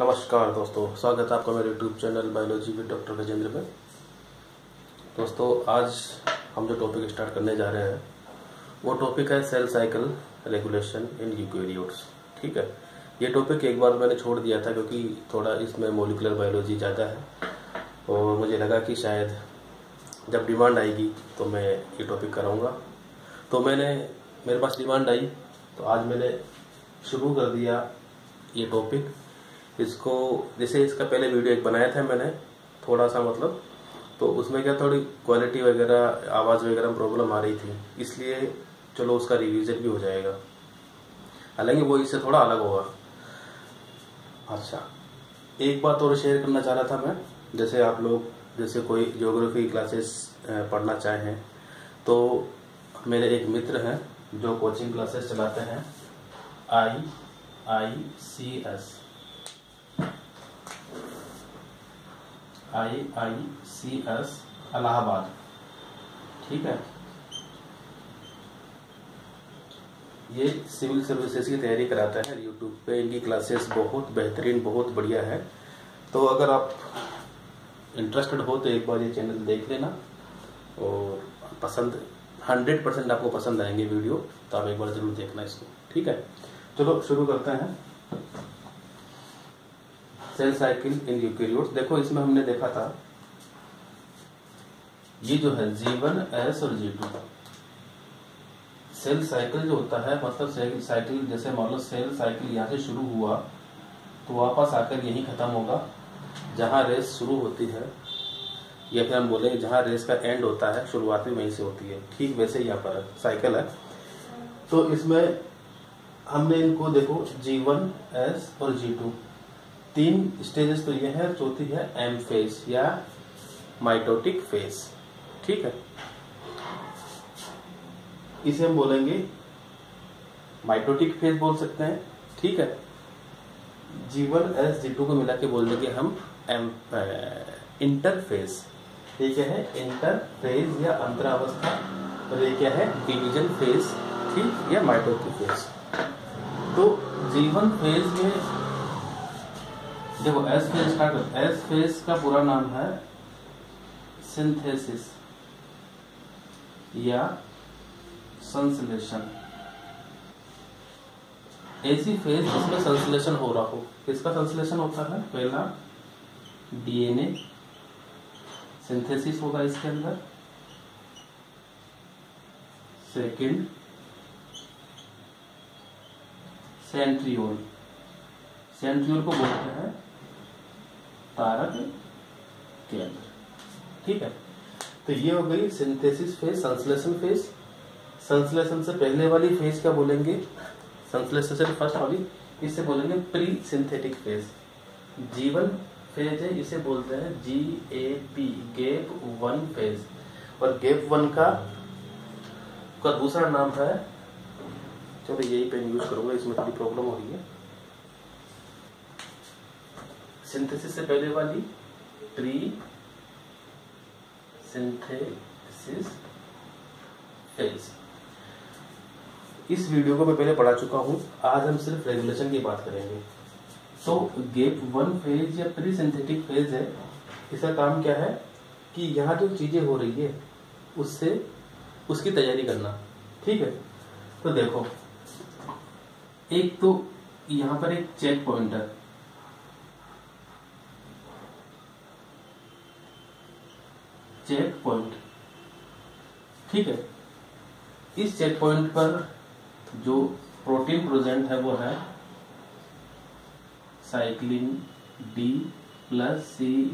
नमस्कार दोस्तों, स्वागत है आपका मेरे YouTube channel biology with doctor Gajendra में। दोस्तों, आज हम जो टॉपिक स्टार्ट करने जा रहे हैं वो टॉपिक है cell cycle regulation in eukaryotes. ठीक है, ये टॉपिक एक बार मैंने छोड़ दिया था क्योंकि थोड़ा इसमें मॉलिक्यूलर बायोलॉजी ज़्यादा है और मुझे लगा कि शायद जब डिमांड आएगी तो मैं ये टॉपिक कराऊंगा। तो मेरे पास डिमांड आई तो आज मैंने शुरू कर दिया ये टॉपिक। इसको जैसे इसका पहले वीडियो एक बनाया था मैंने थोड़ा सा तो उसमें क्या थोड़ी क्वालिटी वगैरह आवाज़ वगैरह में प्रॉब्लम आ रही थी, इसलिए चलो उसका रिवीजन भी हो जाएगा, हालांकि वो इससे थोड़ा अलग होगा। अच्छा, एक बात और शेयर करना चाह रहा था मैं। जैसे आप लोग जैसे कोई ज्योग्राफी क्लासेस पढ़ना चाहें तो मेरे एक मित्र हैं जो कोचिंग क्लासेस चलाते हैं, IICS इलाहाबाद। ठीक है, ये सिविल सर्विसेज की तैयारी कराता है। यूट्यूब पे इनकी क्लासेस बहुत बेहतरीन, बहुत बढ़िया है। तो अगर आप इंटरेस्टेड हो तो एक बार ये चैनल देख लेना और 100% आपको पसंद आएंगे वीडियो, तो आप एक बार जरूर देखना इसको। ठीक है, चलो शुरू करते हैं। Cell cycle in eukaryotes. देखो, इसमें हमने देखा था ये जो है G1, S और G2 सेल साइकिल जो होता है, सेल साइकिल जैसे मान लो सेल साइकिल यहाँ से शुरू हुआ तो वापस आकर यहीं खत्म होगा जहां रेस शुरू होती है, या फिर हम बोलेंगे जहां रेस का एंड होता है शुरुआत में वहीं से होती है। ठीक वैसे यहाँ पर साइकिल है। तो इसमें हमने इनको देखो G1, S और G2 तीन स्टेजेस तो ये है। चौथी है एम फेज या माइटोटिक फेज। ठीक है, इसे हम बोलेंगे माइटोटिक फेज बोल सकते हैं। ठीक है, G1, S, G2 को मिला के बोल देंगे हम इंटरफेज। ये क्या है? इंटरफेज या अंतरावस्था। और ये क्या है? Division phase. ठीक, या माइटोटिक फेज। तो G1 फेज में देखो एस फेज स्टार्ट होता है। एस फेज का पूरा नाम है सिंथेसिस या संश्लेषण। ऐसी फेज जिसमें संश्लेषण हो रहा हो। किसका संश्लेषण होता है? पहला डीएनए सिंथेसिस होगा इसके अंदर। Second centriole. सेंट्रियोल को बोलते हैं तारक केंद्र। ठीक है, तो ये हो गई सिंथेसिस फेज, संश्लेषण फेज। संश्लेषण से पहले वाली फेज क्या बोलेंगे? संश्लेषण से फर्स्ट वाली, इसे बोलेंगे pre synthetic phase. G1 phase है, इसे बोलते हैं GAP, गैप 1 फेज। और गैप 1 का दूसरा नाम है, चलो यही पेन यूज करूंगा, इसमें थोड़ी प्रॉब्लम हो रही है। सिंथेसिस से पहले वाली प्री सिंथेसिस फेज। इस वीडियो को मैं पहले पढ़ा चुका हूं, आज हम सिर्फ रेगुलेशन की बात करेंगे। तो गैप 1 फेज या प्री सिंथेटिक फेज है। इसका काम क्या है कि यहाँ जो चीजें हो रही है उसकी तैयारी करना। ठीक है, तो देखो, एक तो यहाँ पर एक चेक पॉइंट है। चेक पॉइंट, ठीक है, इस चेक पॉइंट पर जो प्रोटीन प्रेजेंट है वो है साइक्लिन D प्लस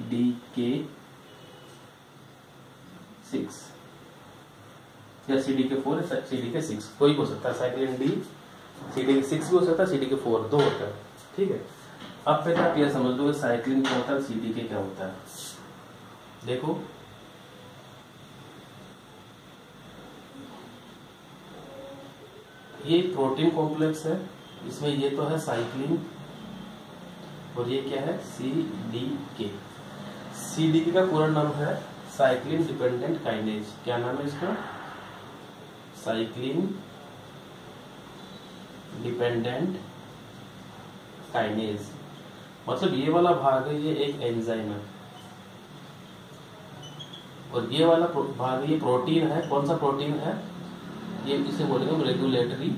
CDK6 या CDK4 या CDK6, कोई हो सकता है। साइक्लिन D CDK6 भी हो सकता है, CDK4 दो होता है। ठीक है, अब पहले आप यह समझ लो साइक्लिन क्या होता है, CDK क्या होता है। देखो, ये प्रोटीन कॉम्प्लेक्स है, इसमें ये तो है साइक्लिन और ये क्या है? CDK। CDK का पूरा नाम है साइक्लिन डिपेंडेंट काइनेज। क्या नाम है इसका? Cyclin dependent kinase. मतलब ये वाला भाग है, ये एक एंजाइम है, और ये वाला भाग ये प्रोटीन है। कौन सा प्रोटीन है? ये इसे बोलेंगे रेगुलेटरी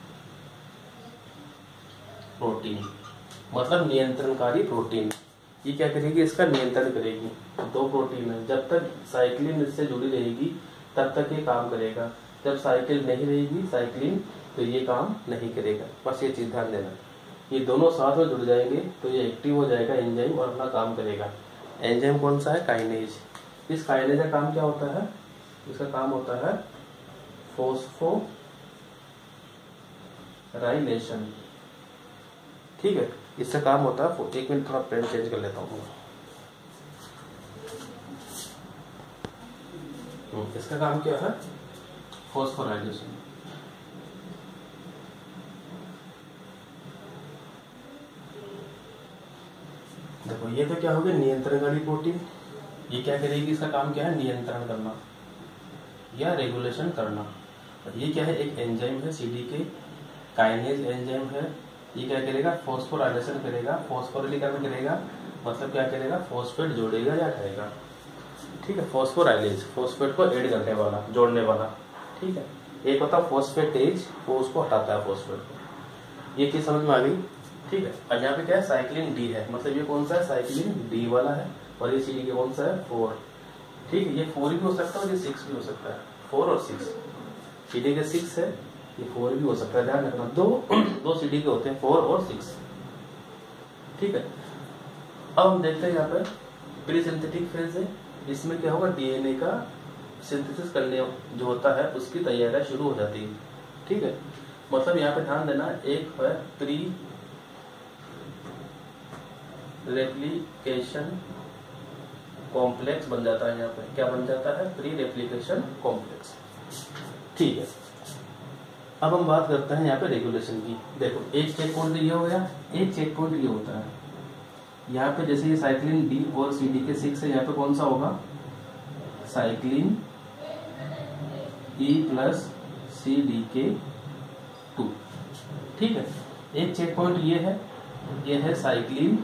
प्रोटीन, मतलब नियंत्रणकारी प्रोटीन। ये क्या करेगी? इसका नियंत्रण करेगी। दो प्रोटीन है, जब तक साइक्लिन इससे जुड़ी रहेगी तब तक ये काम करेगा, जब साइकिल नहीं रहेगी साइक्लिन तो ये काम नहीं करेगा। बस ये चीज ध्यान देना, ये दोनों साथ में जुड़ जाएंगे तो ये एक्टिव हो जाएगा एंजाइम और अपना काम करेगा। एंजाइम कौन सा है? काइनेज। इस काइनेज का काम क्या होता है? इसका काम होता है फोस्फोराइलेशन। ठीक है, इससे काम होता है। एक मिनट थोड़ा पेन चेंज कर लेता हूँ। इसका काम क्या है? फोस्फोराइलेशन। देखो ये तो क्या हो गया? नियंत्रणकारी प्रोटीन। ये क्या करेगी? इसका काम क्या है? नियंत्रण करना या रेगुलेशन करना। ये क्या है? एक एंजाइम है, सीडीके काइनेज एंजाइम है। ये क्या करेगा? फॉस्फोराइलेशन करेगा, फॉस्फोरिलीकरण करेगा, मतलब क्या करेगा? फॉस्फेट जोड़ेगा या हटाएगा। ठीक है, फॉस्फोराइलेज, फॉस्फेट को ऐड करने वाला, जोड़ने वाला। ठीक है, एक होता है फॉस्फेटेज, वो उसको हटाता है फॉस्फेट को। ये चीज समझ में आ गई? ठीक है, और यहाँ पे क्या है? साइक्लिन डी है, मतलब ये कौन सा है? साइक्लिन डी वाला है। और ये सीडी के कौन सा है? 4। ठीक है, ये 4 भी हो सकता है और ये 6 भी हो सकता है। 4 और 6, सीडी के 6 है, ये 4 भी हो सकता है। ध्यान रखना, दो सीडी के होते हैं, 4 और 6। ठीक है, अब हम देखते हैं यहाँ पे प्री सिंथेटिक फेज है। इसमें क्या होगा? डीएनए का सिंथेसिस करने जो होता है उसकी तैयारी शुरू हो जाती है। ठीक है, मतलब यहाँ पे ध्यान देना, एक है प्री रेप्लिकेशन कॉम्प्लेक्स बन जाता है। यहाँ पे क्या बन जाता है? Pre replication complex. ठीक है, अब हम बात करते हैं यहाँ पे रेगुलेशन की। देखो एक चेक पॉइंट ये हो गया, एक चेक पॉइंट ये होता है यहाँ पे। जैसे ये साइक्लिन डी और सीडी के 6 है, यहाँ पे कौन सा होगा? Cyclin E plus C D K 2। ठीक है, एक चेक पॉइंट ये है cyclin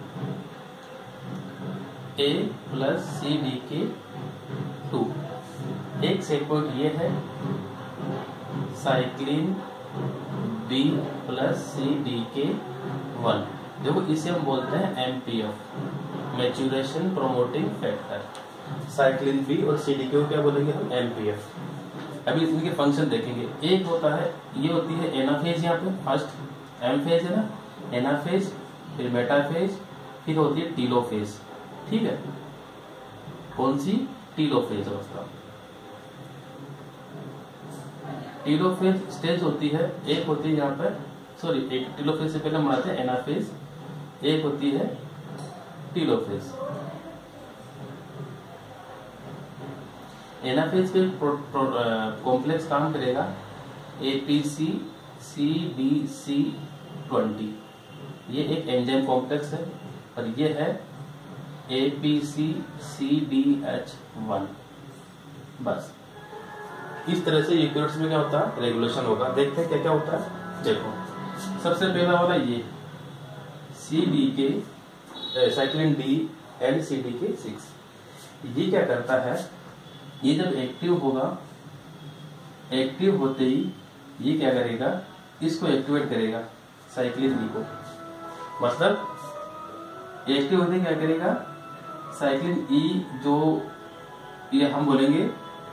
A plus C D K 2। एक चेक पॉइंट ये है cyclin B plus C D K 1। देखो इसे हम बोलते हैं MPF, maturation promoting factor. Cyclin B और सी डी के क्या बोलेंगे हम? एमपीएफ। अभी इनके फंक्शन देखेंगे। एक होता है, ये होती है एनाफेज, यहाँ पे फर्स्ट एम फेज है ना, एनाफेज, फिर मेटाफेज, फिर होती है टीलोफेज। ठीक है, कौन सी? टीलोफेज अवस्था। टीलोफेज स्टेज होती है, एक होती है यहाँ पे, सॉरी, एक टीलोफेज से पहले हम आते हैं एनाफेज, एक होती है टीलोफेज। एनाफेज पे कॉम्प्लेक्स काम करेगा एपीसी सीडीसी 20। ये एक एंजाइम कॉम्प्लेक्स है, और ये है एपीसी सीडीएच1। बस इस तरह से यूनिट्स में क्या होता है? रेगुलेशन होगा। देखते हैं क्या क्या होता है। देखो सबसे पहला वाला ये C D K cyclin D and C D K 6, ये क्या करता है? ये जब एक्टिव होगा, एक्टिव होते ही ये क्या करेगा? इसको एक्टिवेट करेगा, साइक्लिन डी को। मतलब एक्टिव होते ही क्या करेगा? साइक्लिन ई, जो ये हम बोलेंगे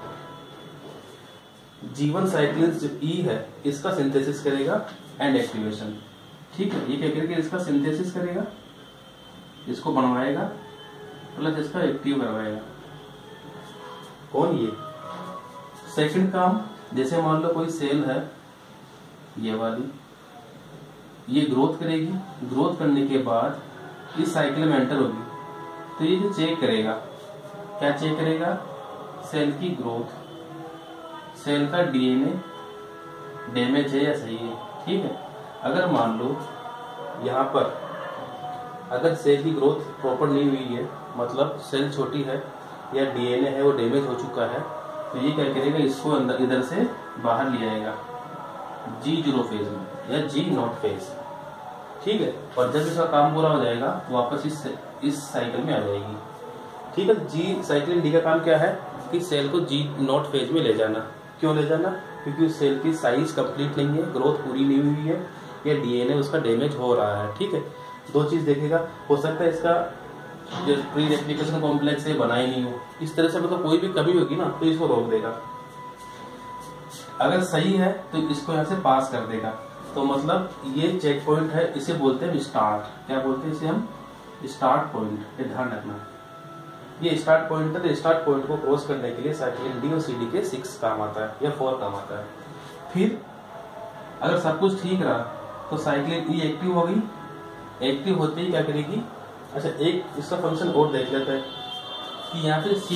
जीवन साइक्लिन जो ई है, इसका सिंथेसिस करेगा एंड एक्टिवेशन। ठीक है, ये क्या करेगा? इसका सिंथेसिस करेगा, इसको बनवाएगा, प्लस इसका एक्टिव करवाएगा। कौन? ये। सेकंड काम, जैसे मान लो कोई सेल है, ये वाली, ये ग्रोथ करेगी, ग्रोथ करने के बाद इस साइकिल में एंटर होगी, तो ये जो चेक करेगा, क्या चेक करेगा? सेल की ग्रोथ, सेल का डीएनए डैमेज है या सही है। ठीक है, अगर मान लो यहाँ पर अगर सेल की ग्रोथ प्रॉपर नहीं हुई है, मतलब सेल छोटी है या डीएनए है वो डैमेज हो चुका है, तो ये क्या करेगा? इसको अंदर इधर से बाहर ले आएगा G0 फेज में या G0 फेज। ठीक है, और जब इसका काम पूरा हो जाएगा वापस इस साइकिल में आ जाएगी। ठीक है, जी साइक्लिन डी का काम क्या है कि सेल को जी नॉट फेज में ले जाना। क्यों ले जाना? क्योंकि उस सेल की साइज कंप्लीट नहीं है, ग्रोथ पूरी नहीं हुई है, या डीएनए उसका डैमेज हो रहा है। ठीक है, दो चीज देखेगा, हो सकता है इसका जो प्री रेप्लिकेशन कॉम्प्लेक्स है बना ही नहीं हो, इस तरह से मतलब कोई भी कमी होगी ना तो इसको रोक देगा। अगर सही है तो इसको यहाँ से पास कर देगा। तो मतलब ये चेक पॉइंट है, इसे बोलते हैं स्टार्ट। क्या बोलते हैं इसे हम? Start point. ये ध्यान रखना, ये स्टार्ट पॉइंट है। स्टार्ट पॉइंट को क्रॉस करने के लिए साइक्लिन डी और सीडी के 6 काम आता है या 4 काम आता है। फिर अगर सब कुछ ठीक रहा तो साइक्लिन ई एक्टिव होगी। एक्टिव होते ही क्या करेगी? अच्छा, एक इसका फंक्शन और देख लेते हैं कि यहाँ पे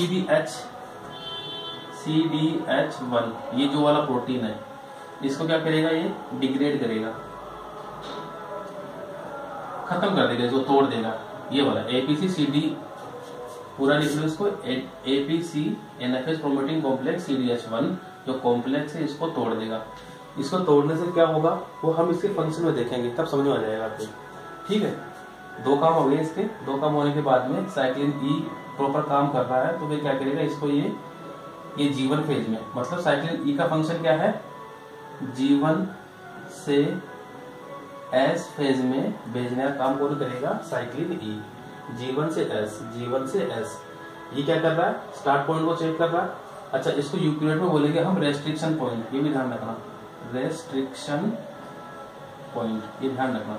CDH1 ये जो वाला प्रोटीन है इसको क्या करेगा? ये डिग्रेड करेगा, खत्म कर देगा, इसको तोड़ देगा। ये वाला APC-CD पूरा लिख लो इसको, APC NFH promoting complex CDH1 जो कॉम्प्लेक्स है इसको तोड़ देगा। इसको तोड़ने से क्या होगा वो हम इसके फंक्शन में देखेंगे, तब समझ में आ जाएगा आपको। ठीक है, 2 काम हो गए इसके। 2 काम होने के बाद में साइक्लिन ई प्रॉपर काम कर रहा है तो फिर क्या करेगा? इसको ये G1 फेज में, मतलब साइक्लिन ई का फंक्शन क्या है? G1 से S फेज में भेजने का काम कौन करेगा? साइक्लिन ई। G1 से S ये क्या कर रहा है? स्टार्ट पॉइंट को चेक कर रहा है। अच्छा, इसको यूक्लिड में बोलेंगे हम रेस्ट्रिक्शन पॉइंट, ये भी ध्यान रखना, रेस्ट्रिक्शन पॉइंट, ये ध्यान रखना।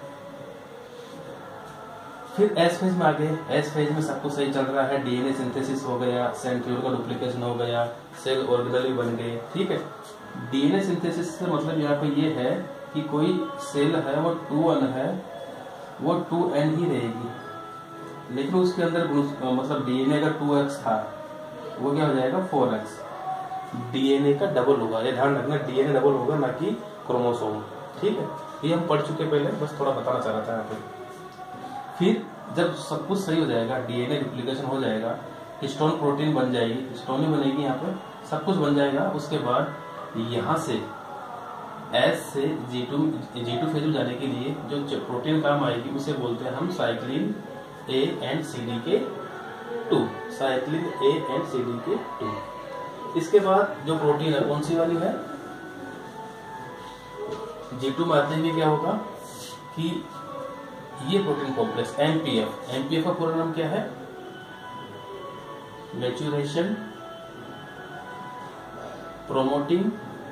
फिर एस फेज में आ गए। एस फेज में सब कुछ सही चल रहा है, डीएनए सिंथेसिस हो गया, सेंट्रियोल का डुप्लीकेशन हो गया, सेल ऑर्गेनेल बन गए। ठीक है, डीएनए सिंथेसिस से मतलब यहाँ पे ये है कि कोई सेल है वो 2N है, वो 2N ही रहेगी, लेकिन उसके अंदर मतलब डीएनए का 2X था वो क्या हो जाएगा? 4X। डीएनए का डबल होगा, ये ध्यान रखना, डीएनए डबल होगा ना कि क्रोमोसोम। ठीक है, ये हम पढ़ चुके पहले, बस थोड़ा बताना चाह रहा था यहाँ पे। फिर जब सब कुछ सही हो जाएगा, डीएनए रिप्लिकेशन हो जाएगा, हिस्टोन प्रोटीन बन जाएगी, हिस्टोन ही बनेगी, यहाँ पे सब कुछ बन जाएगा। उसके बाद यहाँ से एस से G2 फेज में जाने के लिए जो प्रोटीन काम आएगी उसे बोलते हैं हम साइक्लिन A एंड CD के 2, साइक्लिन A एंड CD के 2। इसके बाद जो प्रोटीन है कौन सी वाली है? G2 में आते हुए क्या होगा कि ये प्रोटीन कॉम्प्लेक्स MPF का पूरा नाम क्या है? Maturation promoting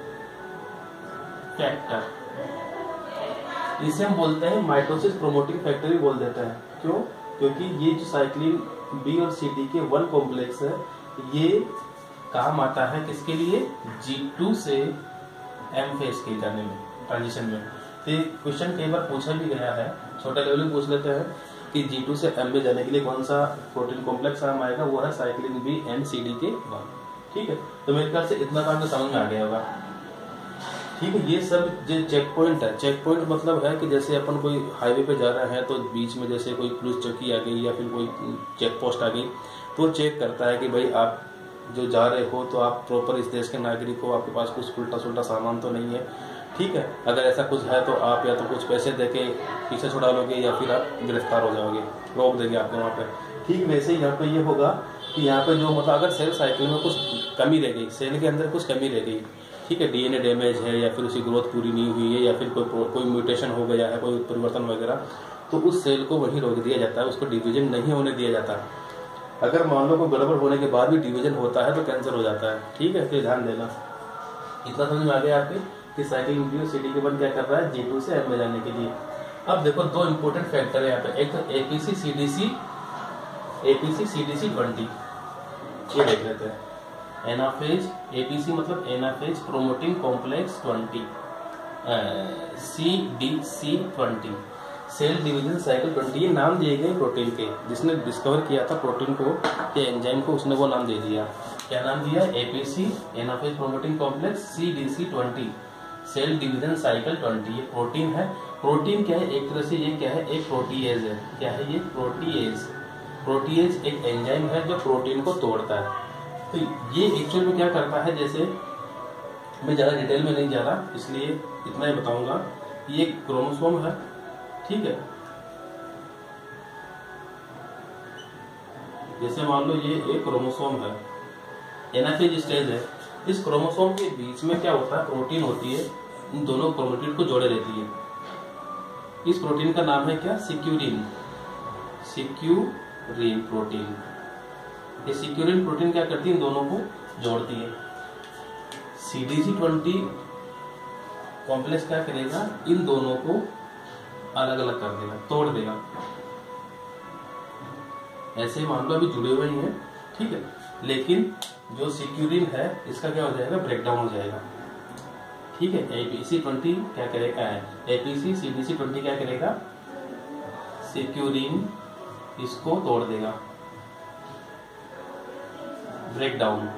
factor. इसे हम बोलते हैं माइटोसिस प्रोमोटिंग फैक्टर भी बोल देते हैं। क्यों? क्योंकि ये जो साइक्लिन बी और सी डी के 1 कॉम्प्लेक्स है ये काम आता है किसके लिए? G2 से M फेज के जाने में, ट्रांजिशन में। तो क्वेश्चन कई बार पूछा भी गया है, छोटा लेवल में पूछ लेते हैं कि G2 से M में जाने के लिए कौन सा प्रोटीन कॉम्प्लेक्स काम आएगा? वो है cyclin B and C D K 1। ठीक है, तो मेरे ख्याल से इतना काम तो समझ में आ गया होगा। ठीक है, ये सब जो चेक पॉइंट है, चेक पॉइंट मतलब है कि जैसे अपन कोई हाईवे पे जा रहे हैं तो बीच में जैसे कोई पुलिस चौकी आ गई या फिर कोई चेक पोस्ट आ गई तो चेक करता है कि भाई आप जो जा रहे हो तो आप प्रॉपर इस देश के नागरिक हो, आपके पास कुछ उल्टा सुल्टा सामान तो नहीं है। ठीक है, अगर ऐसा कुछ है तो आप या तो कुछ पैसे देके पीछे छुड़ा लोगे या फिर आप गिरफ्तार हो जाओगे, रोक देंगे आपको वहाँ पे। ठीक वैसे ही यहाँ पे ये होगा कि यहाँ पे जो मतलब अगर सेल साइकिल में कुछ कमी रह गई, सेल के अंदर कुछ कमी रह गई, ठीक है, डीएनए डैमेज है या फिर उसकी ग्रोथ पूरी नहीं हुई है या फिर कोई म्यूटेशन हो गया है, कोई परिवर्तन वगैरह, तो उस सेल को वहीं रोक दिया जाता है, उसको डिवीजन नहीं होने दिया जाता। अगर मान लो कोई गड़बड़ होने के बाद भी डिवीजन होता है तो कैंसर हो जाता है। ठीक है, तो ध्यान देना। इतना समझ में आ गया आपके कि साइक्लिन बी और सीडी के 1 क्या कर रहा है? G2 से M में जाने के लिए। अब देखो 2 इंपॉर्टेंट फैक्टर है यहाँ पे, एक तो APC-CDC20, ये देख लेते हैं। एनाफेज, APC मतलब anaphase promoting complex 20, CDC20, cell division cycle 20, ये नाम दिए गए प्रोटीन के। जिसने डिस्कवर किया था प्रोटीन को या एंजाइम को, उसने वो नाम दे दिया। क्या नाम दिया? APC anaphase promoting complex CDC20, cell division cycle 20। ये प्रोटीन है। प्रोटीन क्या है? एक तरह से ये क्या है? एक प्रोटीएज है। क्या है ये? प्रोटीएज। प्रोटीएज एक एंजाइम है जो प्रोटीन को तोड़ता है। तो ये एक्चुअल में क्या करता है, जैसे मैं ज्यादा डिटेल में नहीं जा रहा इसलिए इतना ही बताऊंगा। ये क्रोमोसोम है, ठीक है। जैसे मान लो ये एक क्रोमोसोम है, एनाफेज स्टेज है। इस क्रोमोसोम के बीच में क्या होता है, प्रोटीन होती है, इन दोनों क्रोमेटिड को जोड़े रहती है। इस प्रोटीन का नाम है क्या, सिक्यूरिन। सिक्यूरिन प्रोटीन। ये सिक्यूरिन प्रोटीन क्या करती है, इन दोनों को जोड़ती है। CDC20 कॉम्प्लेक्स क्या करेगा, इन दोनों को अलग अलग कर देगा, तोड़ देगा। ऐसे मान लो अभी जुड़े हुए ही हैं, ठीक है, लेकिन जो सिक्यूरिन है इसका क्या हो जाएगा, ब्रेकडाउन हो जाएगा। ठीक है, APC20 क्या करेगा, APC CDC20 क्या करेगा, सिक्यूरिन इसको तोड़ देगा, ब्रेकडाउन।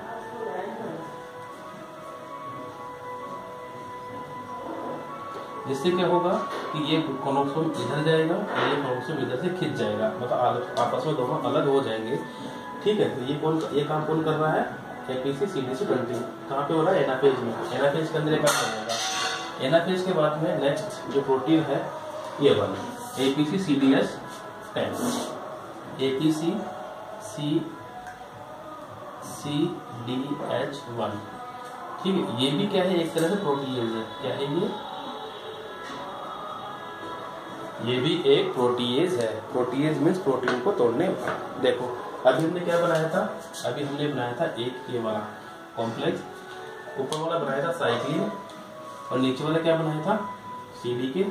जिससे क्या होगा कि ये क्रोमोसोम इधर जाएगा और ये क्रोमोसोम इधर से खिंच जाएगा, मतलब आपस में दोनों अलग हो जाएंगे। ठीक है, तो ये काम कौन कर रहा है, APC CDC20। कहाँ पे हो रहा है, एनाफेज में। एनाफेज के अंदर काम करेगा। एनाफेज के बाद में नेक्स्ट जो प्रोटीन है ये वाला APC CDH10। APC CDH1। ठीक है, ये भी क्या है, एक तरह से प्रोटीएज है। क्या है ये भी एक प्रोटीएज है। प्रोटीएज मीन्स प्रोटीन को तोड़ने वाला। देखो अभी हमने क्या बनाया था, अभी हमने बनाया था एक ये वाला कॉम्प्लेक्स, ऊपर वाला बनाया था साइक्लिन और नीचे वाला क्या बनाया था, CDK।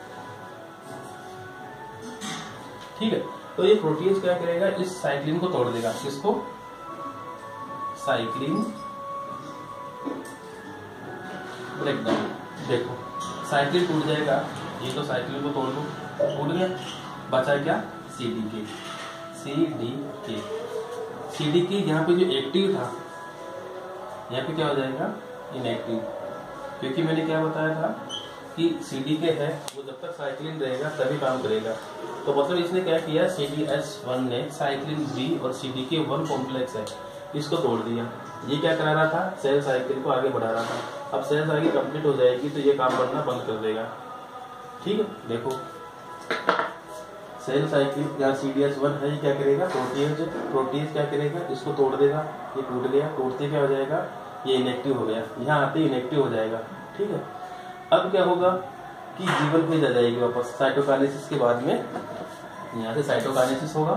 ठीक है, तो ये प्रोटीएज क्या करेगा, इस साइक्लिन को तोड़ देगा। किसको, साइक्लिन ब्रेकडाउन। देखो साइक्लिन टूट जाएगा, ये तो साइक्लिन को तोड़ दो, टूट गया, बचा क्या, CDK। यहाँ पे जो एक्टिव था, यहाँ पे क्या हो जाएगा, इनएक्टिव। क्योंकि मैंने क्या बताया था कि CDK है वो जब तक साइक्लिन रहेगा तभी काम करेगा। तो मतलब इसने क्या किया, CDH1 ने साइक्लिन B और CDK1 कॉम्प्लेक्स है इसको तोड़ दिया। ये क्या करा रहा था, सेल साइकिल को आगे बढ़ा रहा था। अब सेल साइकिल कंप्लीट हो जाएगी तो ये काम करना बंद कर देगा। ठीक है, देखो सेल साइकिल या CDH1 है, ये क्या करेगा, प्रोटीन क्या करेगा, इसको तोड़ देगा। ये टूट गया, टूटते क्या हो जाएगा, ये इनएक्टिव हो गया, यहाँ आते ही इनएक्टिव हो जाएगा। ठीक है, अब क्या होगा कि जीवन फेज आ जाएगी वापस। साइटोकाइनेसिस के बाद में यहाँ से साइटोकाइनेसिस होगा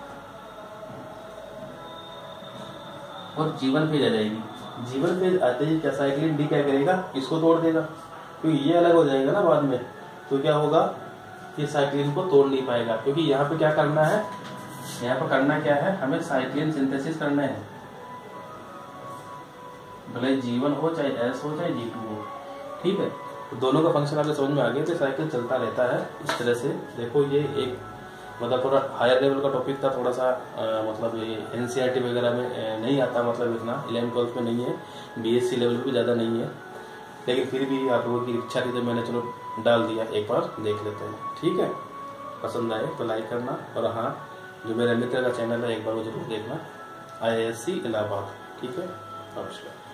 और जीवन फेज आ जाएगी। जीवन फेज आते ही क्या, साइक्लिन D क्या करेगा, इसको तोड़ देगा, क्योंकि ये अलग हो जाएगा ना बाद में। तो क्या होगा कि साइक्लिन को तोड़ नहीं पाएगा, क्योंकि यहाँ पे क्या करना है, यहाँ पर करना क्या है, हमें साइक्लिन सिंथेसिस करना है, भले G1 हो चाहे S हो चाहे G2 हो। ठीक है, तो दोनों का फंक्शन आपको समझ में आ गया। तो साइकिल चलता रहता है इस तरह से। देखो ये एक मतलब थोड़ा हायर लेवल का टॉपिक था, थोड़ा सा मतलब ये NCERT वगैरह में नहीं आता, मतलब इतना 11-12 में नहीं है, BSc लेवल पे भी ज़्यादा नहीं है, लेकिन फिर भी आप लोगों की इच्छा थी तो मैंने चलो डाल दिया, एक बार देख लेते हैं। ठीक है, पसंद आए तो लाइक करना, और हाँ जो मेरा मित्र का चैनल है एक बार वो जरूर देखना, IISc इलाहाबाद। ठीक है, नमस्कार।